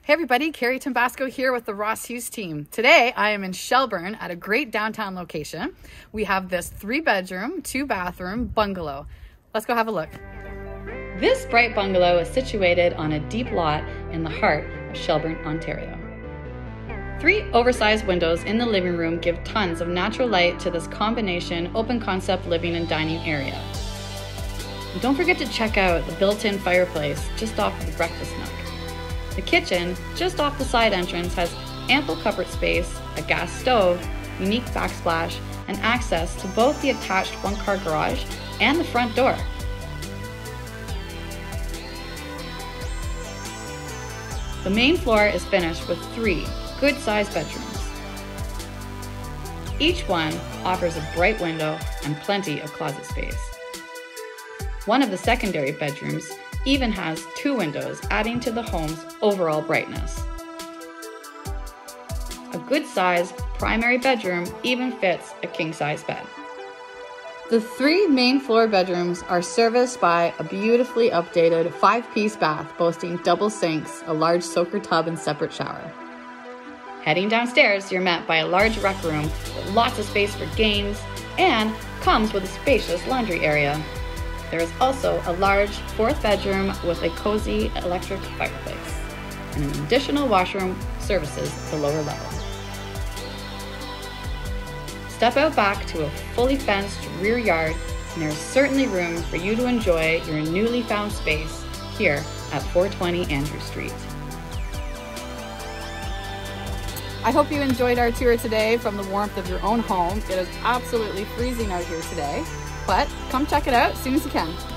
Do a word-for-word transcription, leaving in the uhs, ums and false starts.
Hey everybody, Carrie Tambasco here with the Ross Hughes team. Today I am in Shelburne at a great downtown location. We have this three bedroom, two bathroom bungalow. Let's go have a look. This bright bungalow is situated on a deep lot in the heart of Shelburne, Ontario. Three oversized windows in the living room give tons of natural light to this combination open concept living and dining area. And don't forget to check out the built-in fireplace just off of the breakfast nook. The kitchen, just off the side entrance, has ample cupboard space, a gas stove, unique backsplash, and access to both the attached one-car garage and the front door. The main floor is finished with three good-sized bedrooms. Each one offers a bright window and plenty of closet space. One of the secondary bedrooms even has two windows, adding to the home's overall brightness. A good-sized primary bedroom even fits a king-size bed. The three main floor bedrooms are serviced by a beautifully updated five-piece bath boasting double sinks, a large soaker tub, and separate shower. Heading downstairs, you're met by a large rec room with lots of space for games and comes with a spacious laundry area. There is also a large fourth bedroom with a cozy electric fireplace, and an additional washroom services the lower level. Step out back to a fully fenced rear yard, and there's certainly room for you to enjoy your newly found space here at four twenty Andrew Street. I hope you enjoyed our tour today from the warmth of your own home. It is absolutely freezing out here today, but come check it out as soon as you can.